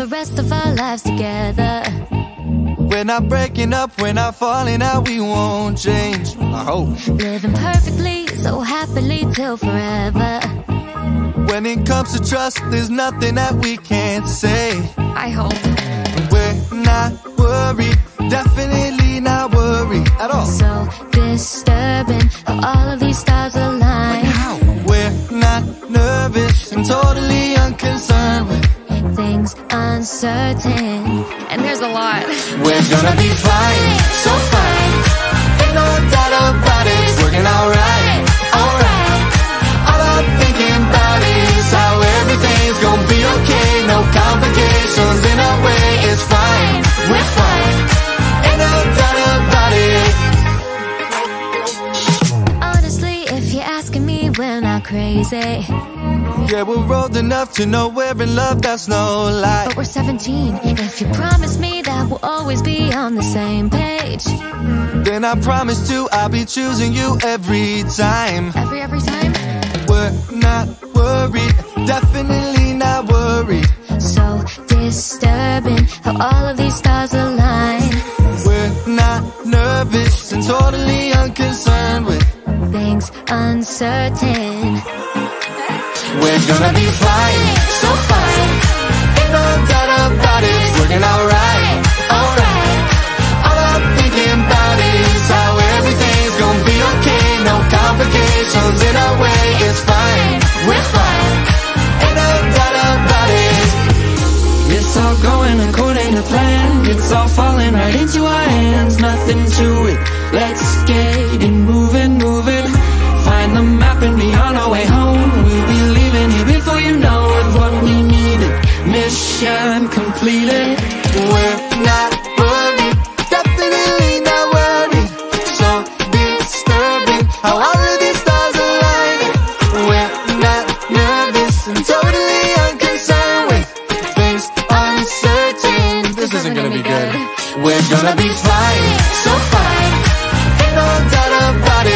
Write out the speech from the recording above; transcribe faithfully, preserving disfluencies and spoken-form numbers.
the rest of our lives together. We're not breaking up, we're not falling out, we won't change, I hope. Living perfectly, so happily till forever. When it comes to trust, there's nothing that we can't say. I hope. We're not worried, definitely not worried at all. So disturbing how all of these stars align. Like how? We're not nervous and totally unconcerned with things uncertain. And there's a lot. We're gonna be fine, so fine. Ain't no doubt about it, it's working alright, alright. All I'm thinking about is how everything's gonna be okay. No complications in our way, it's fine, we're fine. Ain't no doubt about it. Honestly, if you're asking me, we're not crazy. Yeah, we're old enough to know we're in love, that's no lie. But we're seventeen, if you promise me that we'll always be on the same page, then I promise to, I'll be choosing you every time. Every, every time? We're not worried, definitely not worried. So disturbing how all of these stars align. We're not nervous and totally unconcerned with things uncertain. We're gonna be fine, so fine. Ain't no doubt about it, it's working alright, alright. All I'm thinking about is how everything's gonna be okay. No complications in our way, it's fine, we're fine. Ain't no doubt about it. It's all going according to plan. It's all falling right into our hands. Nothing to it, let's get it moving, moving. Find the map and be on our way home. We'll be leaving here before you know it. What we needed, mission completed. We're not worried, definitely not worried. So disturbing how all of these stars align. We're not nervous and totally unconcerned with things uncertain. This isn't gonna be good. We're gonna be fine, so fine. Ain't no doubt about it.